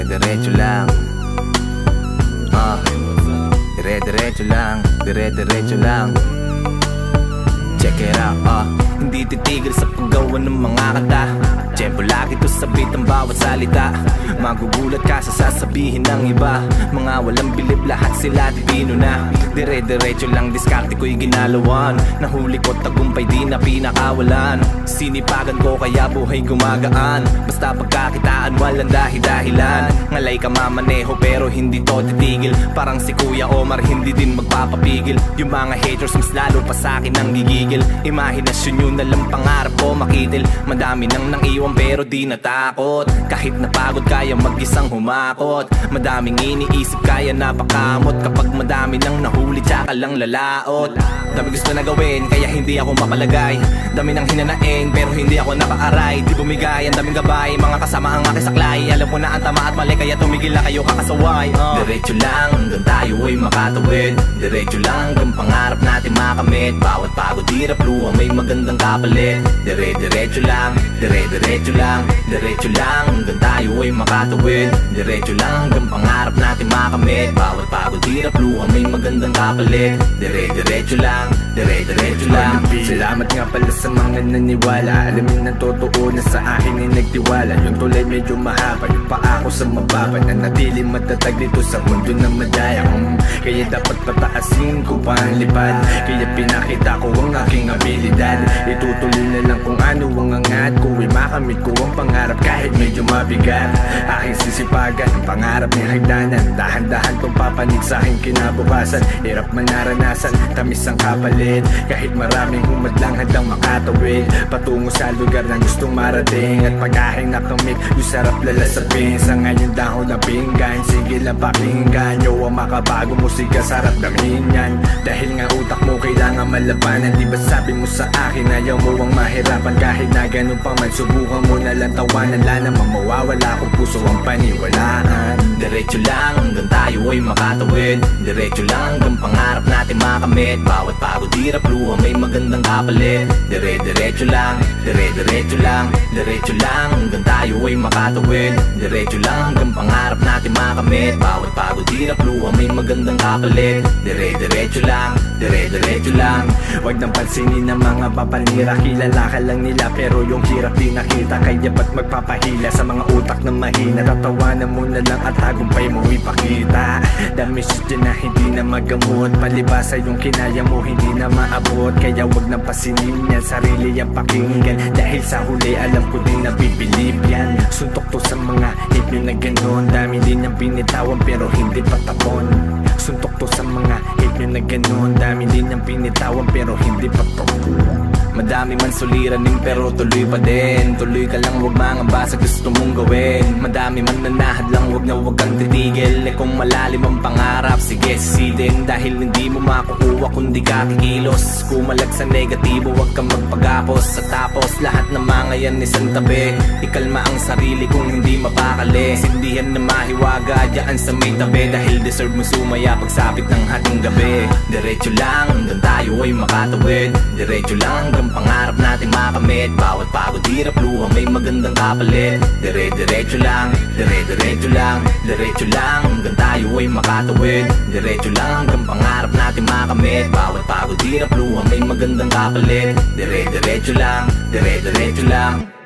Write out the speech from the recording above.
dire-diretso lang. Dire-diretso lang, dire-diretso lang. Check it out, hindi titigil sa paggawa ng mga kanta. Tiyempo lagi to sabit ang bawat salita. Magugulat ka sa sasabihin ng iba. Mga walang bilib, lahat sila titino na. Dire-diretso lang, diskarte ko'y ginalawan. Nahuli ko tagumpay, di na pinakawalan. Sinipagan ko kaya buhay gumagaan. Basta pagkakitaan, walang dahi-dahilan. Ngalay ka mamaneho pero hindi to titigil. Parang si Kuya Omar, hindi din magpapapigil. Yung mga haters mas lalo pa sa'kin ang gigigil. Imahinasyon yun na lang pangarap ko makitil. Madami nang iwan pero di natakot. Kahit napagod kaya mag-isang humakot. Madaming iniisip kaya napakamot. Kapag madami nang nahuli tsaka lang lalaot. Dami gusto na gawin kaya hindi ako mapalagay. Dami nang hinanaing pero hindi ako nakaaray. Di bumigay ang daming gabay, mga kasama ang aking saklay. Alam mo na ang tama at mali kaya tumigil na kayo kakasaway. Diretso lang hanggang tayo ay makatawid. Diretso lang hanggang pangarap natin makamit. Bawat pagod hirap luha may magandang kapalit. Dire-diretso lang, dire-diretso lang. Diretso lang hanggang tayo ay makatawid. Diretso lang hanggang pangarap natin makamit. Bawat pagod hirap luha may magandang kapalit. Dire-diretso lang, dire-diretso lang. Salamat nga pala sa mga naniwala. Alamin ng totoo na sa akin ay nagtiwala. Yung tulay medyo mahaba, yung paa ko sa mababa. Nanatili matatag dito sa mundo na madaya. Kaya dapat pataasin ko pa ang lipad. Kaya pinakita ko ang aking abilidad. Itutuloy na lang kung ano ang angat ko. Makamit ko ang pangarap kahit medyo mabigat. Aking sisipagan ang pangarap ni hagdanan. Dahan-dahan tong papanig sa aking kinabukasan. Hirap man naranasan, tamis ang kapalit. Kahit maraming humadlang handang makatawid patungo sa lugar na gustong marating. At pag-ahing nakamit, yung sarap lalasapin. Sa ngayon dahon na pinggan, sige lang pakinggan. Yo ang makabago musika, sarap damhin yan. Dahil nga utak mo kailangan malabanan. Di ba sabi mo sa akin ayaw mo ang mahirapan. Kahit na ganun pa man, subukan mo na lang tawanan. Wala namang mawawala kung puso ang paniwalaan. Diretso lang hanggang tayo ay makatawid. Diretso lang hanggang pangarap natin makamit. Bawat pagod hirap luha may magandang kapalit. Dire-diretso lang, dire-diretso lang. Diretso lang hanggang tayo ay makatawid. Diretso lang hanggang pangarap natin makamit. Bawat pagod hirap luha may magandang kapalit. Dire-diretso lang, dire-diretso lang. Huwag nang pansinin ng mga papanira. Kilala ka lang nila pero yung hirap di nakita. Kaya ba't magpapahila sa mga utak na mahina? Tatawanan mo na lang at tagumpay mo ipakita. Dami siya na hindi na magamot. Palibasa yung kinaya mo hindi na maabot. Kaya huwag nang pasinin yan, sarili ang pakinggan. Dahil sa huli alam ko din na bibilib yan. Suntok to sa mga hipyo na ganon. Dami din ang binitawan pero hindi patapon. Suntok to sa mga hipyo na ganon. Dami din ang binitawan pero hindi patapon. Madami man suliranin pero tuloy pa din. Tuloy ka lang, huwag mangamba sa gusto mong gawin. Madami man nanahad lang, huwag kang titigil. Eh kung malalim ang pangarap, sige sisidin. Dahil hindi mo makukuha kung di ka kikilos. Kumalag sa negatibo, huwag kang magpagapos. Sa tapos, lahat ng mga yan isang tabi. Ikalma ang sarili kung hindi mapakali. Sindihan na mahiwaga dyan sa may tabi. Dahil deserve mo sumaya pagsapit ng hating gabi. Diretso lang hanggang tayo ay makatawid. Diretso lang hanggang pangarap natin makamit. Bawat pagod hirap luha may magandang kapalit. Dire-diretso lang, dire-diretso lang. Diretso lang hanggang tayo ay makatawid. Diretso lang hanggang pangarap natin makamit. Bawat pagod hirap luha may magandang kapalit. Dire-diretso lang, dire-diretso lang.